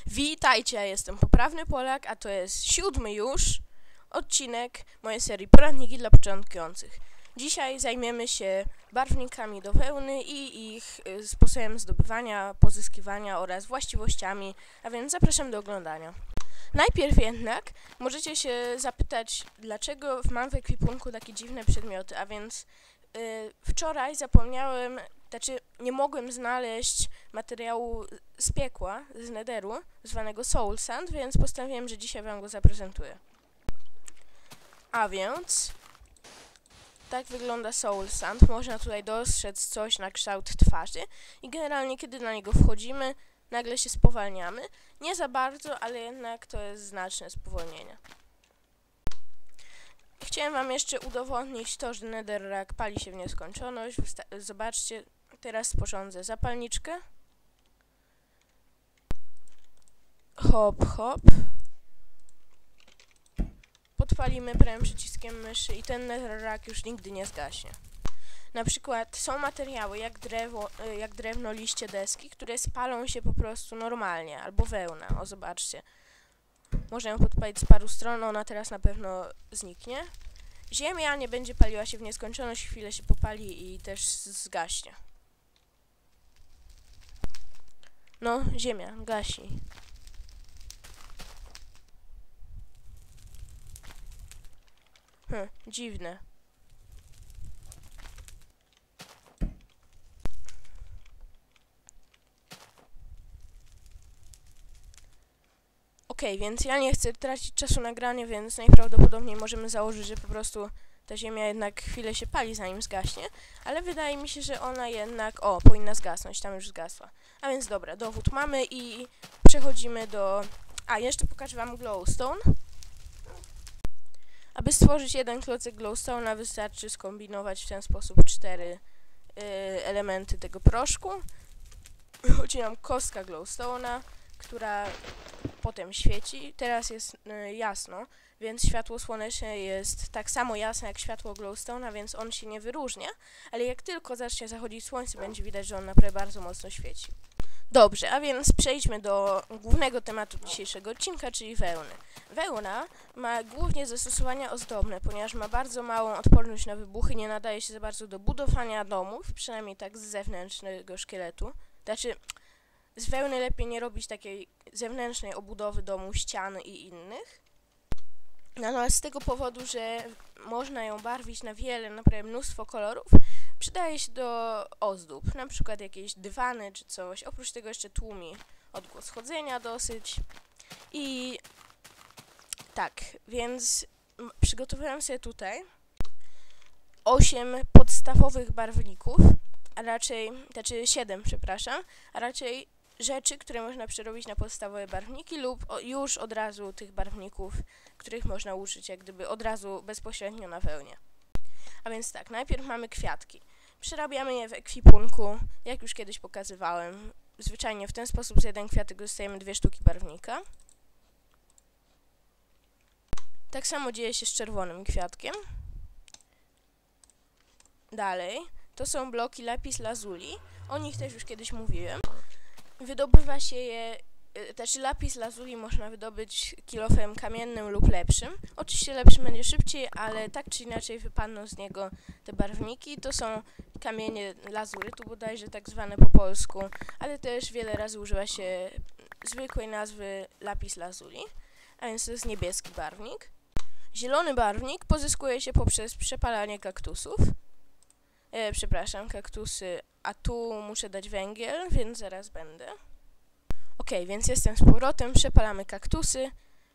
Witajcie, ja jestem Poprawny Polak, a to jest 7. już odcinek mojej serii Poradniki dla początkujących. Dzisiaj zajmiemy się barwnikami do wełny i ich sposobem zdobywania, pozyskiwania oraz właściwościami, a więc zapraszam do oglądania. Najpierw jednak możecie się zapytać, dlaczego mam w ekwipunku takie dziwne przedmioty, a więc wczoraj nie mogłem znaleźć materiału z piekła, z Netheru, zwanego Soul Sand, więc postanowiłem, że dzisiaj wam go zaprezentuję. A więc tak wygląda Soul Sand. Można tutaj dostrzec coś na kształt twarzy i generalnie kiedy na niego wchodzimy, nagle się spowalniamy. Nie za bardzo, ale jednak to jest znaczne spowolnienie. Chciałem wam jeszcze udowodnić to, że Netherrack pali się w nieskończoność. Zobaczcie, teraz sporządzę zapalniczkę. Hop, hop. Podpalimy prawym przyciskiem myszy i ten Netherrack już nigdy nie zgaśnie. Na przykład są materiały jak drewno, liście, deski, które spalą się po prostu normalnie, albo wełna. O, zobaczcie. Można ją podpalić z paru stron, ona teraz na pewno zniknie. Ziemia nie będzie paliła się w nieskończoność, chwilę się popali i też zgaśnie. No, ziemia gasi. Dziwne. Okej, więc ja nie chcę tracić czasu na granie, więc najprawdopodobniej możemy założyć, że po prostu ta ziemia jednak chwilę się pali, zanim zgaśnie, ale wydaje mi się, że ona jednak, powinna zgasnąć, tam już zgasła. A więc dobra, dowód mamy i przechodzimy do... jeszcze pokażę wam glowstone. Aby stworzyć jeden klocek glowstone'a wystarczy skombinować w ten sposób 4 elementy tego proszku. Chodzi nam kostka glowstone'a, która potem świeci. Teraz jest jasno, więc światło słoneczne jest tak samo jasne jak światło glowstone'a, więc on się nie wyróżnia, ale jak tylko zacznie zachodzić słońce, będzie widać, że on naprawdę bardzo mocno świeci. Dobrze, a więc przejdźmy do głównego tematu dzisiejszego odcinka, czyli wełny. Wełna ma głównie zastosowania ozdobne, ponieważ ma bardzo małą odporność na wybuchy, nie nadaje się za bardzo do budowania domów, przynajmniej tak z zewnętrznego szkieletu. Znaczy, z wełny lepiej nie robić takiej zewnętrznej obudowy domu, ścian i innych. Natomiast z tego powodu, że można ją barwić na naprawdę mnóstwo kolorów, przydaje się do ozdób, na przykład jakieś dywany czy coś. Oprócz tego jeszcze tłumi odgłos chodzenia dosyć. I tak, więc przygotowałem sobie tutaj 8 podstawowych barwników, a raczej, 7, przepraszam, a raczej rzeczy, które można przerobić na podstawowe barwniki lub już od razu tych barwników, których można użyć jak gdyby od razu bezpośrednio na wełnie. A więc tak, najpierw mamy kwiatki. Przerabiamy je w ekwipunku, jak już kiedyś pokazywałem. Zwyczajnie w ten sposób z jeden kwiatek dostajemy 2 sztuki barwnika. Tak samo dzieje się z czerwonym kwiatkiem. Dalej, to są bloki lapis lazuli. O nich też już kiedyś mówiłem. Wydobywa się je, lapis lazuli można wydobyć kilofem kamiennym lub lepszym. Oczywiście lepszym będzie szybciej, ale tak czy inaczej wypadną z niego te barwniki. To są kamienie lazury, tu bodajże tak zwane po polsku, ale też wiele razy używa się zwykłej nazwy lapis lazuli, a więc to jest niebieski barwnik. Zielony barwnik pozyskuje się poprzez przepalanie kaktusów. Kaktusy, a tu muszę dać węgiel, więc zaraz będę. Okej, więc jestem z powrotem, przepalamy kaktusy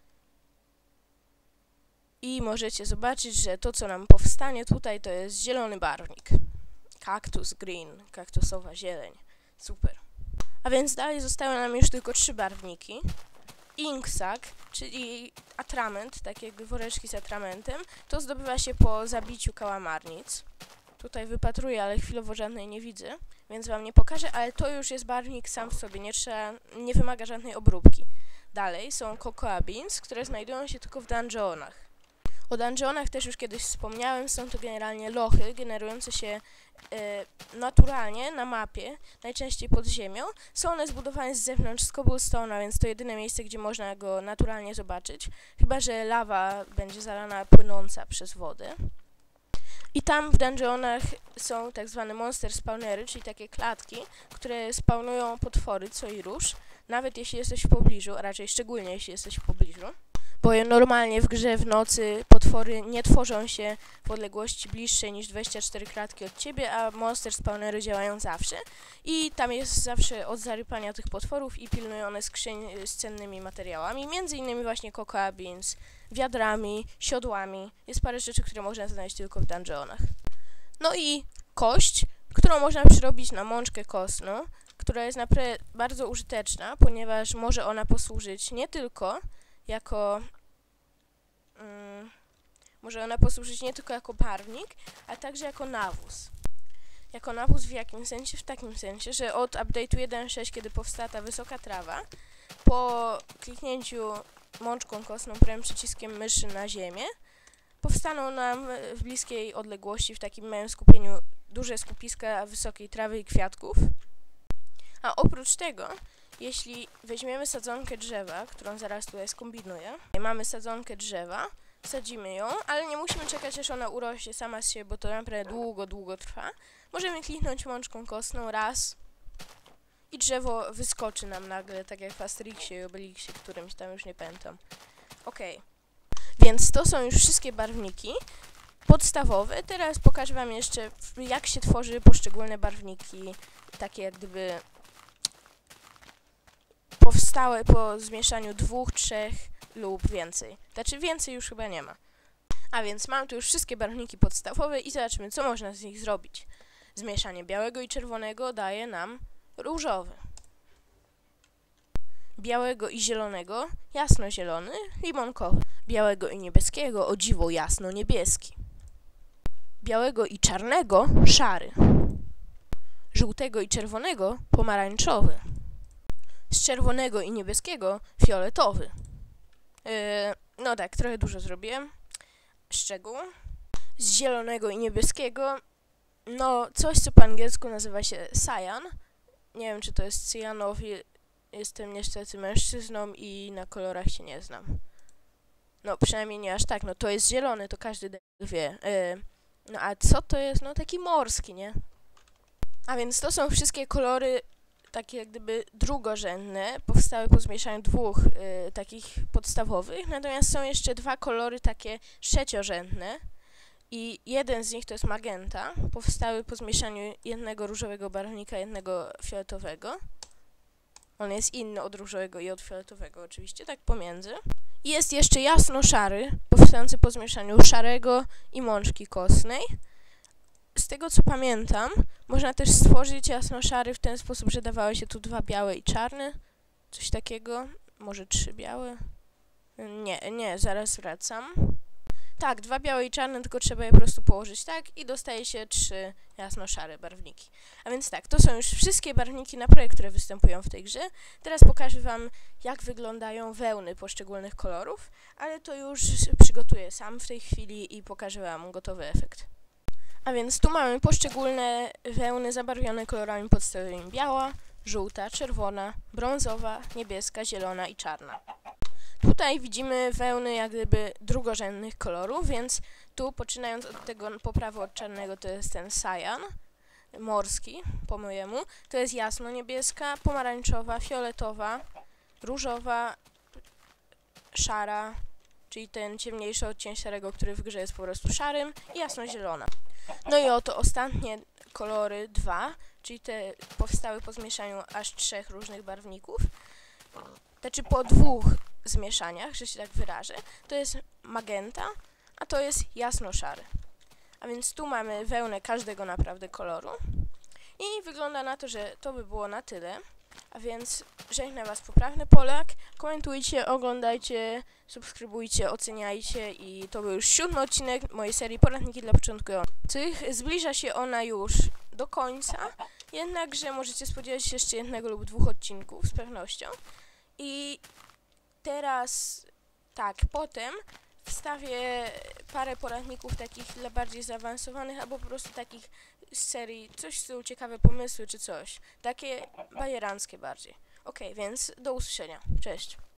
i możecie zobaczyć, że to co nam powstanie tutaj to jest zielony barwnik. Cactus green, kaktusowa zieleń. Super. A więc dalej zostały nam już tylko 3 barwniki. Inksac, czyli atrament, tak jakby woreczki z atramentem, to zdobywa się po zabiciu kałamarnic. Tutaj wypatruję, ale chwilowo żadnej nie widzę, więc wam nie pokażę, ale to już jest barwnik sam w sobie, nie wymaga żadnej obróbki. Dalej są cocoa beans, które znajdują się tylko w dungeonach. O dungeonach też już kiedyś wspomniałem, są to generalnie lochy generujące się naturalnie na mapie, najczęściej pod ziemią. Są one zbudowane z zewnątrz z cobblestone'a, więc to jedyne miejsce, gdzie można go naturalnie zobaczyć, chyba że lawa będzie zalana płynąca przez wodę. I tam w dungeonach są tak zwane monster spawnery, czyli takie klatki, które spawnują potwory co i rusz, nawet jeśli jesteś w pobliżu, a raczej szczególnie jeśli jesteś w pobliżu. Bo normalnie w grze w nocy potwory nie tworzą się w odległości bliższej niż 24 klatki od ciebie, a monster spawnery działają zawsze. I tam jest zawsze od zarypania tych potworów i pilnują one skrzyń z cennymi materiałami, między innymi właśnie cocoa beans, wiadrami, siodłami. Jest parę rzeczy, które można znaleźć tylko w dungeonach. No i kość, którą można przerobić na mączkę kostną, która jest naprawdę bardzo użyteczna, ponieważ może ona posłużyć nie tylko jako barwnik, ale także jako nawóz. Jako nawóz w jakim sensie? W takim sensie, że od update'u 1.6, kiedy powstała ta wysoka trawa, po kliknięciu mączką kostną prawym przyciskiem myszy na ziemię, powstaną nam w bliskiej odległości, w takim małym skupieniu, duże skupiska wysokiej trawy i kwiatków. A oprócz tego, jeśli weźmiemy sadzonkę drzewa, którą zaraz tutaj skombinuję, mamy sadzonkę drzewa, sadzimy ją, ale nie musimy czekać, aż ona urośnie sama z siebie, bo to naprawdę długo trwa. Możemy kliknąć mączką kostną raz i drzewo wyskoczy nam nagle, tak jak w Asterixie i Obelixie, którymś tam już nie pamiętam. Okej. Więc to są już wszystkie barwniki podstawowe. Teraz pokażę wam jeszcze, jak się tworzy poszczególne barwniki, takie jak gdyby powstałe po zmieszaniu 2, 3 lub więcej. Znaczy więcej już chyba nie ma. A więc mam tu już wszystkie barwniki podstawowe i zobaczmy, co można z nich zrobić. Zmieszanie białego i czerwonego daje nam różowy. Białego i zielonego jasnozielony, limonkowy. Białego i niebieskiego o dziwo jasno-niebieski. Białego i czarnego szary. Żółtego i czerwonego pomarańczowy. Z czerwonego i niebieskiego fioletowy. No tak, trochę dużo zrobiłem. Szczegół. Z zielonego i niebieskiego, no coś, co po angielsku nazywa się cyan. Nie wiem, czy to jest cyjanofil. Jestem niestety mężczyzną i na kolorach się nie znam. No przynajmniej nie aż tak, no to jest zielony, to każdy wie. No a co to jest? No taki morski, nie? A więc to są wszystkie kolory takie jak gdyby drugorzędne, powstały po zmieszaniu 2 takich podstawowych, natomiast są jeszcze 2 kolory takie trzeciorzędne i jeden z nich to jest magenta, powstały po zmieszaniu jednego różowego barwnika, jednego fioletowego. On jest inny od różowego i od fioletowego oczywiście, tak pomiędzy. I jest jeszcze jasno-szary, powstający po zmieszaniu szarego i mączki kostnej. Z tego co pamiętam, można też stworzyć jasno-szary w ten sposób, że dawały się tu 2 białe i czarne. Coś takiego. Może 3 białe? Nie, zaraz wracam. Tak, 2 białe i czarne, tylko trzeba je po prostu położyć tak i dostaje się 3 jasno-szare barwniki. A więc tak, to są już wszystkie barwniki naprawdę, które występują w tej grze. Teraz pokażę wam, jak wyglądają wełny poszczególnych kolorów, ale to już przygotuję sam w tej chwili i pokażę wam gotowy efekt. A więc tu mamy poszczególne wełny zabarwione kolorami podstawowymi: biała, żółta, czerwona, brązowa, niebieska, zielona i czarna. Tutaj widzimy wełny jak gdyby drugorzędnych kolorów, więc tu poczynając od tego po prawo od czarnego to jest ten cyan, morski po mojemu, to jest jasno-niebieska, pomarańczowa, fioletowa, różowa, szara, czyli ten ciemniejszy odcień szarego, który w grze jest po prostu szarym, i jasno-zielona. No i oto ostatnie kolory 2, czyli te powstały po zmieszaniu aż 3 różnych barwników. Znaczy po 2 zmieszaniach, że się tak wyrażę. To jest magenta, a to jest jasno-szary. A więc tu mamy wełnę każdego naprawdę koloru. I wygląda na to, że to by było na tyle. A więc żegnam was poprawny Polak. Komentujcie, oglądajcie, subskrybujcie, oceniajcie. I to był już 7. odcinek mojej serii Poradniki dla początkujących. Zbliża się ona już do końca. Jednakże możecie spodziewać się jeszcze 1 lub 2 odcinków z pewnością. I teraz, tak, potem wstawię parę poradników takich dla bardziej zaawansowanych, albo po prostu takich z serii coś w stylu ciekawe pomysły czy coś. Takie bajeranckie bardziej. Okej, więc do usłyszenia. Cześć.